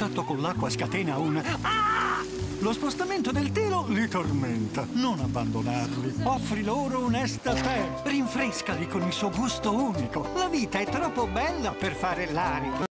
contatto con l'acqua scatena un... Ah! Lo spostamento del telo li tormenta. Non abbandonarli. Offri loro onesta tè. Rinfrescali con il suo gusto unico. La vita è troppo bella per fare l'ari.